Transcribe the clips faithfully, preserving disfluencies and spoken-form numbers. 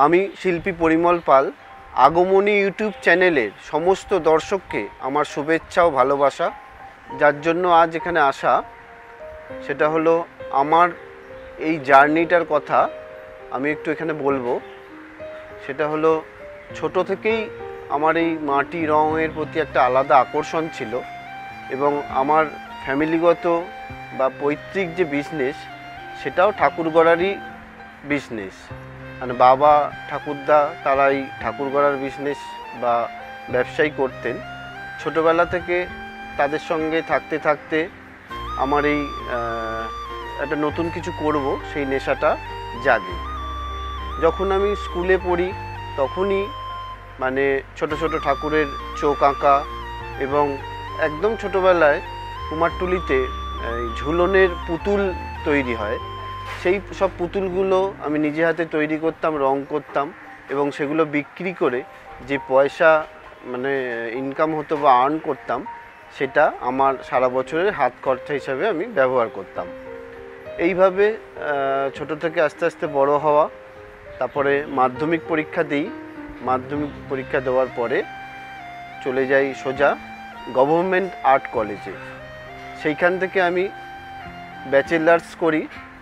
আমি শিল্পী পরিমল পাল আগমনী ইউটিউব চ্যানেলের সমস্ত দর্শককে আমার শুভেচ্ছা ও ভালোবাসা। যার জন্য আজ এখানে আসা সেটা হলো আমার এই জার্নিটার কথা আমি একটু এখানে বলবো। সেটা হলো ছোট থেকেই আমার এই মাটি রঙের প্রতি একটা আলাদা আকর্ষণ ছিল এবং আমার ফ্যামিলিগত বা পৈতৃক যে বিজনেস সেটাও ঠাকুর গড়ারই বিজনেস। মানে বাবা ঠাকুরদা তারাই ঠাকুর গড়ার বিজনেস বা ব্যবসায়ী করতেন। ছোটোবেলা থেকে তাদের সঙ্গে থাকতে থাকতে আমার এই একটা নতুন কিছু করব সেই নেশাটা জাগে। যখন আমি স্কুলে পড়ি তখনই মানে ছোট ছোট ঠাকুরের চোখ আঁকা এবং একদম ছোটোবেলায় কুমারটুলিতে ঝুলনের পুতুল তৈরি হয়, সেই সব পুতুলগুলো আমি নিজে হাতে তৈরি করতাম, রং করতাম এবং সেগুলো বিক্রি করে যে পয়সা মানে ইনকাম হতো বা আর্ন করতাম সেটা আমার সারা বছরের হাত খরচা হিসাবে আমি ব্যবহার করতাম। এইভাবে ছোট থেকে আস্তে আস্তে বড় হওয়া, তারপরে মাধ্যমিক পরীক্ষা দিই। মাধ্যমিক পরীক্ষা দেওয়ার পরে চলে যাই সোজা গভর্নমেন্ট আর্ট কলেজে। সেইখান থেকে আমি ব্যাচেলার্স করি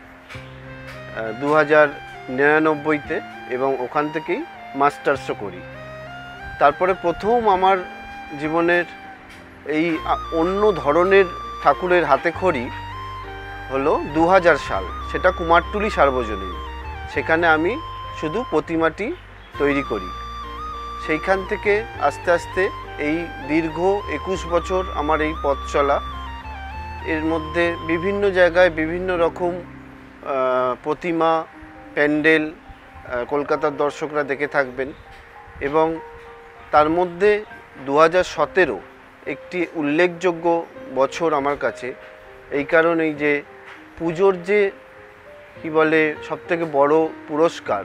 দু হাজার নিরানব্বইতে এবং ওখান থেকেই মাস্টার্সও করি। তারপরে প্রথম আমার জীবনের এই অন্য ধরনের ঠাকুরের হাতে খড়ি হলো দু হাজার সাল, সেটা কুমারটুলি সার্বজনীন। সেখানে আমি শুধু প্রতিমাটি তৈরি করি। সেইখান থেকে আস্তে আস্তে এই দীর্ঘ একুশ বছর আমার এই পথ চলা, এর মধ্যে বিভিন্ন জায়গায় বিভিন্ন রকম প্রতিমা প্যান্ডেল কলকাতার দর্শকরা দেখে থাকবেন এবং তার মধ্যে দু হাজার সতেরো একটি উল্লেখযোগ্য বছর আমার কাছে, এই কারণেই যে পুজোর যে কি বলে সবথেকে বড় পুরস্কার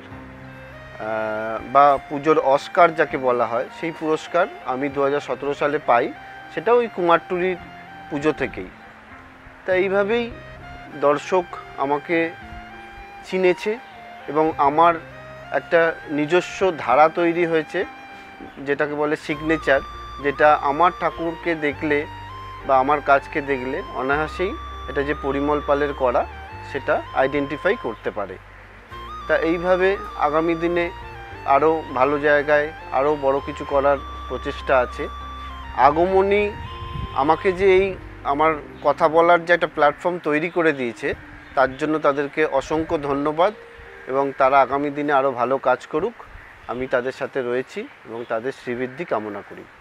বা পুজোর অস্কার যাকে বলা হয়, সেই পুরস্কার আমি দু হাজার সতেরো সালে পাই, সেটা ওই কুমারটুলির পুজো থেকেই। তা এইভাবেই দর্শক আমাকে চিনেছে এবং আমার একটা নিজস্ব ধারা তৈরি হয়েছে যেটাকে বলে সিগনেচার, যেটা আমার ঠাকুরকে দেখলে বা আমার কাজকে দেখলে অনায়াসেই এটা যে পরিমল পালের করা সেটা আইডেন্টিফাই করতে পারে। তা এইভাবে আগামী দিনে আরও ভালো জায়গায় আরও বড় কিছু করার প্রচেষ্টা আছে। আগমনী আমাকে যে এই আমার কথা বলার যে একটা প্ল্যাটফর্ম তৈরি করে দিয়েছে তার জন্য তাদেরকে অসংখ্য ধন্যবাদ এবং তারা আগামী দিনে আরও ভালো কাজ করুক, আমি তাদের সাথে রয়েছি এবং তাদের শ্রীবৃদ্ধি কামনা করি।